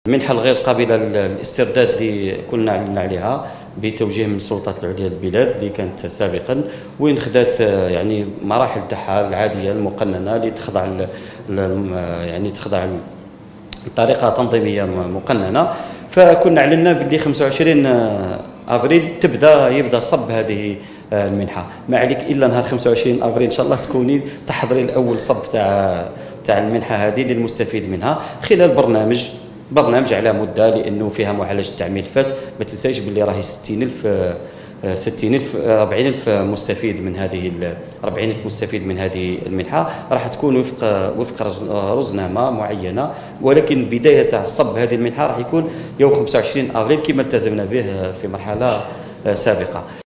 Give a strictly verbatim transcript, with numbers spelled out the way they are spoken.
المنحة الغير قابلة للاسترداد اللي كنا أعلنا عليها بتوجيه من السلطات العليا للبلاد اللي كانت سابقا، وين خدات يعني مراحل تاعها العاديه المقننه اللي تخضع يعني تخضع لطريقه تنظيميه مقننه. فكنا اعلنا باللي خمسة وعشرين افريل تبدا يبدا صب هذه المنحه، ما عليك الا نهار خمسة وعشرين افريل ان شاء الله تكوني تحضري الاول صب تاع تاع المنحه هذه للمستفيد منها خلال برنامج برنامج على مده، لانه فيها معالجه تاع ملفات. ما تنسايش باللي راهي ستين ألف ستين ألف أربعين ألف مستفيد من هذه أربعين ألف مستفيد من هذه المنحه، راح تكون وفق وفق رزنامه معينه، ولكن بدايه تاع صب هذه المنحه راح يكون يوم خمسة وعشرين افريل كما التزمنا به في مرحله سابقه.